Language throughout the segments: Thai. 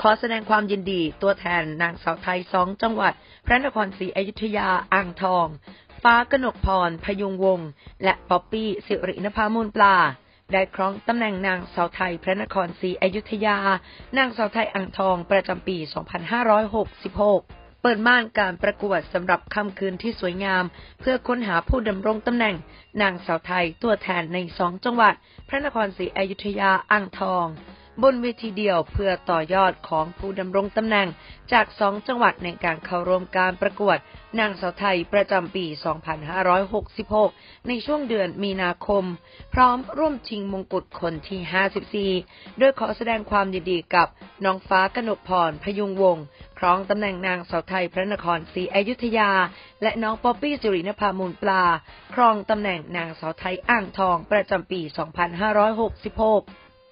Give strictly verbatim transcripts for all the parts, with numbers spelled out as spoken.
ขอแสดงความยินดีตัวแทนนางสาวไทยสองจังหวัดพระนครศรีอยุธยาอ่างทองฟ้ากนกพรพยุงวงศ์และป๊อปปี้สิรินภามูลปลาได้ครองตำแหน่งนางสาวไทยพระนครศรีอยุธยานางสาวไทยอ่างทองประจำปี สองพันห้าร้อยหกสิบหก เปิดม่านการประกวดสำหรับค่ำคืนที่สวยงามเพื่อค้นหาผู้ดำรงตำแหน่งนางสาวไทยตัวแทนในสองจังหวัดพระนครศรีอยุธยาอ่างทองบนเวทีเดียวเพื่อต่อยอดของผู้ดำรงตำแหน่งจากสองจังหวัดในการเข้าร่วมการประกวดนางสาวไทยประจำปี สองพันห้าร้อยหกสิบหก ในช่วงเดือนมีนาคมพร้อมร่วมชิงมงกุฎคนที่ ห้าสิบสี่ โดยขอแสดงความยินดีกับน้องฟ้ากนกพรพยุงวงศ์ครองตำแหน่งนางสาวไทยพระนครศรีอยุธยาและน้องป๊อปปี้สิรินภามูลปลาครองตำแหน่งนางสาวไทยอ่างทองประจำปี สองพันห้าร้อยหกสิบหก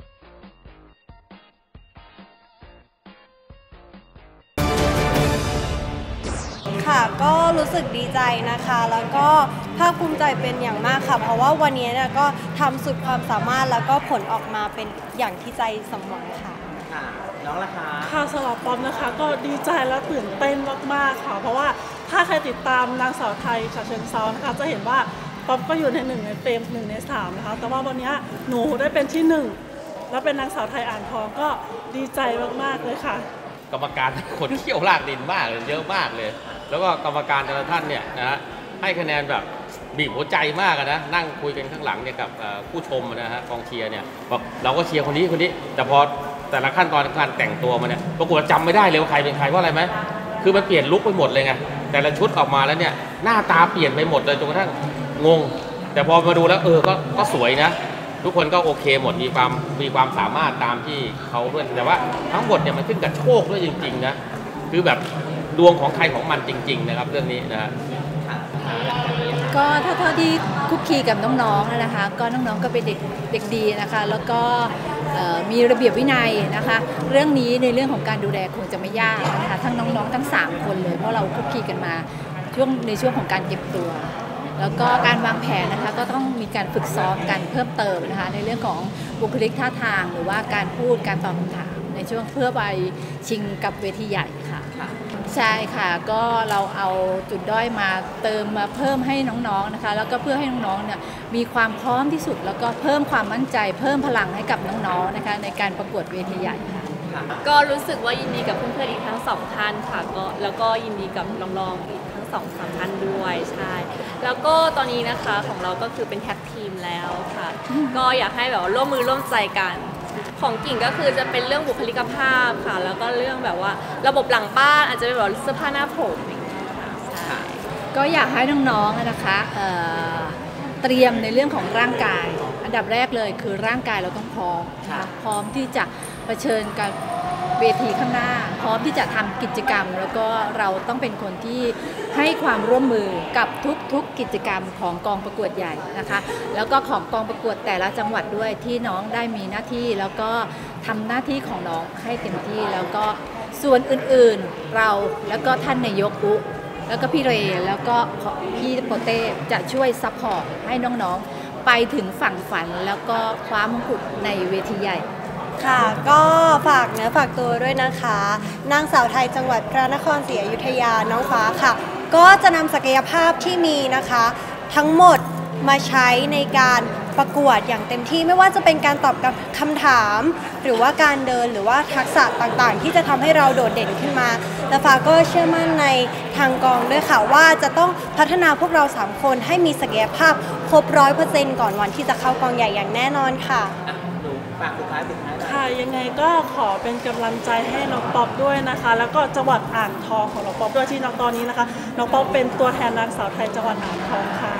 ค่ะก็รู้สึกดีใจนะคะแล้วก็ภาคภูมิใจเป็นอย่างมากค่ะเพราะว่าวันนี้เนี่ยก็ทำสุดความสามารถแล้วก็ผลออกมาเป็นอย่างที่ใจสมหวังค่ะค่ะน้องล่ะคะค่ะสำหรับป๊อปนะคะก็ดีใจและตื่นเต้นมากๆค่ะเพราะว่าถ้าใครติดตามนางสาวไทยฉะเชิงเทรานะคะจะเห็นว่าป๊อปก็อยู่ในหนึ่งในเฟรมหนึ่งในสามนะคะแต่ว่าวันนี้หนูได้เป็นที่หนึ่งแล้วเป็นนางสาวไทยอ่างทองก็ดีใจมากๆเลยค่ะกรรมการคนเขี้ยวลากดินมากเลยเยอะมากเลยแล้วก็กรรมการแต่ละท่านเนี่ยนะฮะให้คะแนนแบบบีบหัวใจมากนะนั่งคุยกันข้างหลังเนี่ยกับผู้ชมนะฮะกองเชียร์เนี่ยบอกเราก็เชียร์คนนี้คนนี้แต่พอแต่ละขั้นตอนการแต่งตัวมาเนี่ยปรากฏจำไม่ได้เลยว่าใครเป็นใครเพราะอะไรไหมคือมันเปลี่ยนลุคไปหมดเลยไงแต่ละชุดออกมาแล้วเนี่ยหน้าตาเปลี่ยนไปหมดเลยจนกระทั่งงงแต่พอมาดูแล้วเออก็ก็สวยนะทุกคนก็โอเคหมดมีความมีความสามารถตามที่เขาด้วยแต่ว่าทั้งหมดเนี่ยมันขึ้นกับโชคด้วยจริงๆนะคือแบบดวงของใครของมันจริงๆนะครับเรื่องนี้นะก็เท่าที่คุกคีกับน้องๆนะคะก็น้องๆก็เป็นเด็กเด็กดีนะคะแล้วก็มีระเบียบวินัยนะคะเรื่องนี้ในเรื่องของการดูแลคงจะไม่ยากนะคะทั้งน้องๆทั้งสามคนเลยเพราะเราคุกคีกันมาช่วงในช่วงของการเก็บตัวแล้วก็การวางแผนนะคะก็ต้องมีการฝึกซ้อมกันเพิ่มเติมนะคะในเรื่องของบุคลิกท่าทางหรือว่าการพูดการตอบคำถามในช่วงเพื่อไปชิงกับเวทีใหญ่ค่ะใช่ค่ะก็เราเอาจุดด้อยมาเติมมาเพิ่มให้น้องๆนะคะแล้วก็เพื่อให้น้องๆเนี่ยมีความพร้อมที่สุดแล้วก็เพิ่มความมั่นใจเพิ่มพลังให้กับน้องๆนะคะในการประกวดเวทีใหญ่ค่ะก็รู้สึกว่ายินดีกับเพื่อนๆอีกทั้งสองท่านค่ะก็แล้วก็ยินดีกับน้องๆอีกทั้งสองสามท่านด้วยใช่แล้วก็ตอนนี้นะคะของเราก็คือเป็นแท็กทีมแล้วค่ะก็อยากให้แบบร่วมมือร่วมใจกันของกิ่งก็คือจะเป็นเรื่องบุคลิกภาพค่ะแล้วก็เรื่องแบบว่าระบบหลังบ้านอาจจะเป็นแบบเสื้อผ้าหน้าผมใช่ก็อยากให้น้องๆนะคะเเตรียมในเรื่องของร่างกายอันดับแรกเลยคือร่างกายเราต้องพร้อมพร้อมที่จะเผชิญกับเวทีข้างหน้าพร้อมที่จะทำกิจกรรมแล้วก็เราต้องเป็นคนที่ให้ความร่วมมือกับทุกๆกิจกรรมของกองประกวดใหญ่นะคะแล้วก็ของกองประกวดแต่ละจังหวัดด้วยที่น้องได้มีหน้าที่แล้วก็ทำหน้าที่ของน้องให้เต็มที่แล้วก็ส่วนอื่นๆเราแล้วก็ท่านนายกปุ๊แล้วก็พี่เรแล้วก็พี่โปเต้จะช่วยซัพพอร์ตให้น้องๆไปถึงฝั่งฝันแล้วก็คว้ามงกุฎในเวทีใหญ่ค่ะก็ฝากเนื้อฝากตัวด้วยนะคะนางสาวไทยจังหวัดพระนครศรีอยุธยาน้องฟ้าค่ะก็จะนำศักยภาพที่มีนะคะทั้งหมดมาใช้ในการประกวดอย่างเต็มที่ไม่ว่าจะเป็นการตอบกับคำถามหรือว่าการเดินหรือว่าทักษะต่างๆที่จะทำให้เราโดดเด่นขึ้นมาและฟ้าก็เชื่อมั่นในทางกองด้วยค่ะว่าจะต้องพัฒนาพวกเราสามคนให้มีศักยภาพครบร้อยเปอร์เซ็นต์ก่อนวันที่จะเข้ากองใหญ่อย่างแน่นอนค่ะฝากสุดท้ายสุดท้ายค่ะยังไงก็ขอเป็นกำลังใจให้น้องป๊อปด้วยนะคะแล้วก็จังหวัดอ่างทองของน้องป๊อปด้วยที่น้องตอนนี้นะคะน้องป๊อปเป็นตัวแทนนางสาวไทยจังหวัดอ่างทองค่ะ